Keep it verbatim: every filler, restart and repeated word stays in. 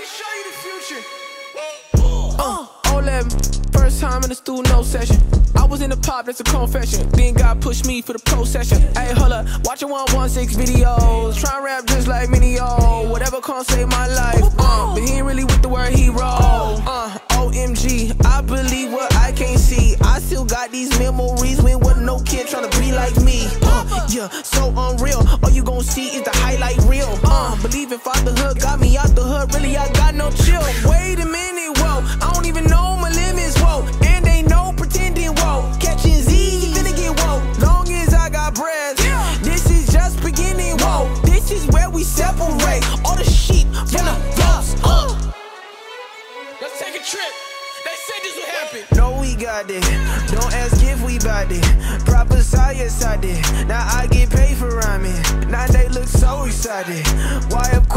show you the future. Uh, eleven, first time in the studio, no session. I was in the pop, that's a confession. Then God pushed me for the pro session. Hey, hold up, watching one one six videos. Try and rap just like Minio. Whatever can't save my life. Uh, but he ain't really with the word hero. Uh, O M G, I believe what I can't see. I still got these memories when wasn't no kid trying to be like me. Uh, yeah, so unreal. All you gon' see is the highlight reel. Uh, believe in fatherhood got me out the hood. Really, I got no chill. Wait a minute, whoa. I don't even know my limits, whoa. And ain't no pretending, whoa. Catching Z's, you finna get whoa. Long as I got breath, this is just beginning, whoa. This is where we separate all the sheep from the goats. Uh. Let's take a trip. They said this would happen. No, we got it. Don't ask if we bout it. Prophesy, yes I did. Now I get paid for rhyming. Now they look so excited. Why?